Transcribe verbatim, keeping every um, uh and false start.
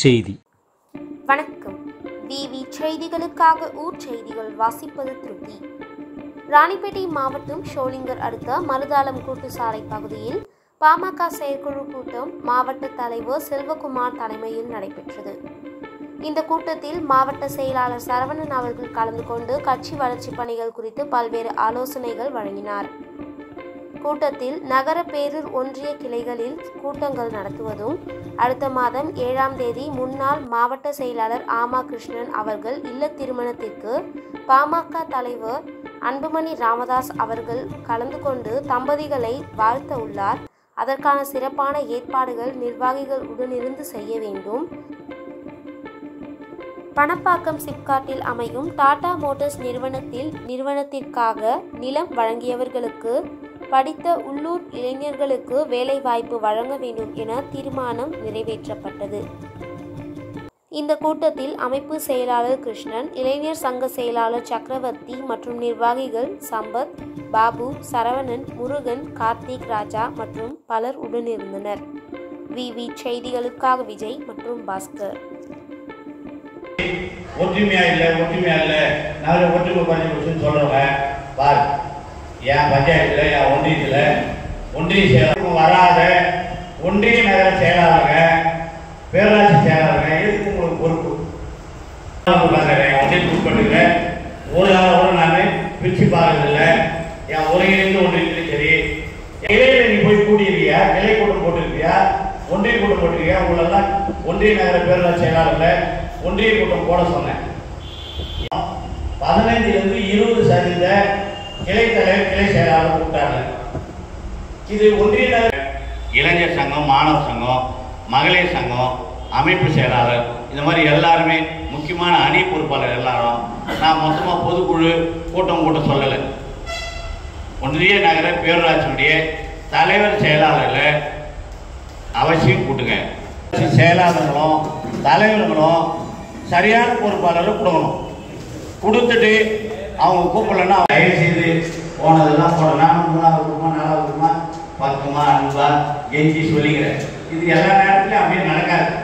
ஊர்ச்செய்தி. வணக்கம். விவி செய்திகளுக்காக ஊர் செய்திகள் வாசிப்பது திருப்தி. ராணிப்பேட்டை மாவட்டம் ஷோலிங்கர் அடுத்த மருதாளம் கூட்டுசாலை பகுதியில் பாமக செயற்குழு கூட்டம் மாவட்ட தலைவர் செல்வகுமார் தலைமையில் நடைபெற்றது. இந்த கூட்டத்தில் மாவட்ட செயலாளர் சரவணன் அவர்கள் கலந்து கொண்டு கட்சி வளர்ச்சி பணிகள் குறித்து பல்வேறு ஆலோசனைகள் வழங்கினார். கூட்டத்தில் நகர பேரூர் ஒன்றிய கிளைகளில் கூட்டங்கள் நடத்துவதும், அடுத்த மாதம் ஏழாம் தேதி முன்னாள் மாவட்ட செயலாளர் ஆமா கிருஷ்ணன் அவர்கள் இல்ல திருமணத்திற்கு பாமக தலைவர் அன்புமணி ராமதாஸ் அவர்கள் கலந்து கொண்டு தம்பதிகளை வாழ்த்த உள்ளார். அதற்கான சிறப்பான ஏற்பாடுகள் நிர்வாகிகள் உடனிருந்து செய்ய வேண்டும். பணப்பாக்கம் சிப்காட்டில் அமையும் டாடா மோட்டார்ஸ் நிறுவனத்தில் நிறுவனத்திற்காக நிலம் வழங்கியவர்களுக்கு படித்த உள்ளூர் இளைஞர்களுக்கு வேலை வாய்ப்பு வழங்க வேண்டும் என தீர்மானம் நிறைவேற்றப்பட்டது. இந்த கூட்டத்தில் அமைப்பு செயலாளர் கிருஷ்ணன், இளைஞர் சங்க செயலாளர் சக்கரவர்த்தி மற்றும் நிர்வாகிகள் சம்பத், பாபு, சரவணன், முருகன், கார்த்திக் ராஜா மற்றும் பலர் உடனிருந்தனர். விவி செய்திகளுக்காக விஜய் மற்றும் பாஸ்கர். ஒற்றுமையா இல்ல ஒற்றுமையா இல்ல நான் ஒற்றுமை பண்ணி சொல்றேன் பாரு. என் பஞ்சாயத்துல என் ஒன்றியத்துல ஒன்றிய செயலாளர் வராத ஒன்றிய நகர செயலாளருங்க பேரூராட்சி செயலாளருங்க எதுக்கு உங்களுக்கு பொறுப்பு? ஒன்றியத்துக்கு உட்பட்டுக்கிறேன். ஒரு நாளோட நான் பிரிச்சு பார்க்கறதில்லை. என் ஒருங்கிணைந்து ஒன்றியத்திலும் சரி இலையில நீ போய் கூட்டியிருக்கியா, கிளை கூட்டம் போட்டிருக்கியா, ஒன்றிய கூட்டம் போட்டிருக்கியா, உங்களெல்லாம் ஒன்றிய நகர பேரூராட்சி செயலாளர்ல ஒன்றிய கூட்டம் போட சொன்னேன். பதினைந்துல இருந்து இருபது சதவீத கிளை தலைவர் கிளை செயலாளர் கூட்டாங்க. இது ஒன்றிய நகர இளைஞர் சங்கம், மாணவர் சங்கம், மகளிர் சங்கம், அமைப்பு செயலாளர், இந்த மாதிரி எல்லாருமே முக்கியமான அணி பொறுப்பாளர் எல்லாரும் நான் மொத்தமா பொதுக்குழு கூட்டம் கூட்ட சொல்லலை. ஒன்றிய நகர பேரூராட்சியுடைய தலைவர் செயலாளர்ல அவசியம் கூட்டுங்க. செயலாளர்களும் தலைவர்களும் சரியான பொறுப்பாளரை கொடுக்கணும். கொடுத்துட்டு அவங்க கூப்பிடலன்னா தயவு செய்து போனதெல்லாம் போடலாம். மூணாவது குடும்பமா நாலாவது குடும்பமா பத்துமா அன்பா கெஞ்சி சொல்லிக்கிறேன். இது எல்லா நேரத்திலையும் அப்படியே நடக்காது.